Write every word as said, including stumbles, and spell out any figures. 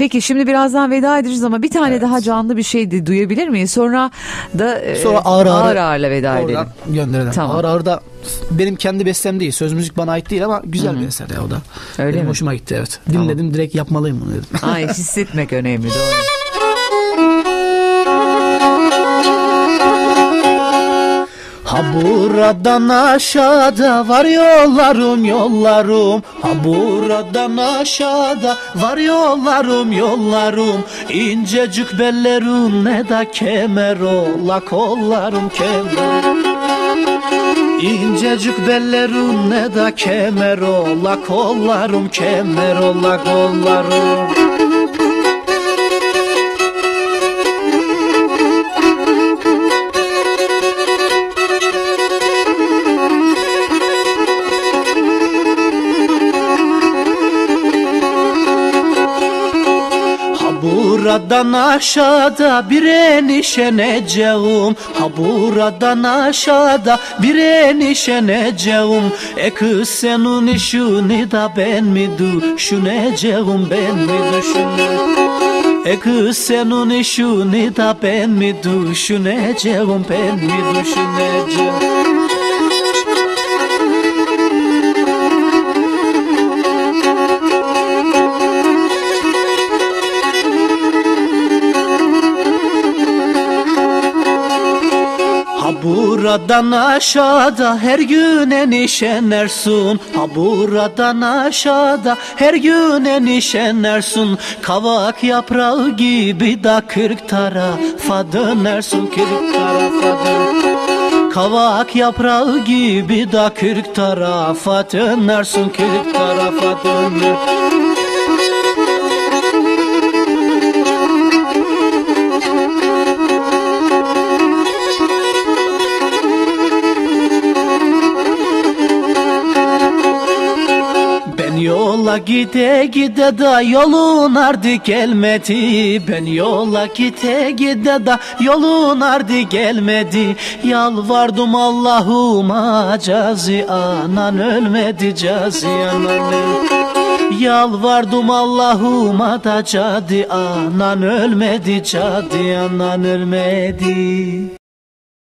Peki şimdi birazdan veda edeceğiz ama bir tane Evet. daha canlı bir şey de duyabilir miyiz? Sonra da e, Sonra ağır ağır, ağır ağırla veda edelim. oradan gönderelim. Tamam. Ağır ağır da benim kendi bestem değil. Söz müzik bana ait değil ama güzel bir eser ya o da. Öyle Benim mi? hoşuma gitti, evet. Tamam. Dinledim, direkt yapmalıyım bunu dedim. Ay, hissetmek önemli, doğru. Ha buradan aşağıda var yollarım yollarım, ha buradan aşağıda var yollarım yollarım, incecik bellerim ne da kemer ola kollarım kemer. İncecik bellerim ne da kemer ola kollarım kemer ola kollarım. Buradan aşağıda bir enişeneceğim, ha buradan aşağıda bir enişeneceğim. E kız senin işini da ben mi düşüneceğim, ben mi düşüneceğim? E kız senin işini da ben mi düşüneceğim, ben mi düşüneceğim? Buradan aşağıda her gün enişenersun, ha buradan aşağıda her gün enişenersun. Kavak yaprağı gibi da kırk tarafa dönersun, kırk tarafa dön. Kavak yaprağı gibi da kırk tarafa dönersun, kırk tarafa döner. Yola gide gide da yolun ardı gelmedi. Ben yola gide gide da yolun ardı gelmedi. Yalvardım Allah'ıma, cazi anan ölmedi, cazi anan ölmedi. Yalvardım Allah'ıma da cadı anan ölmedi, cadı anan ölmedi.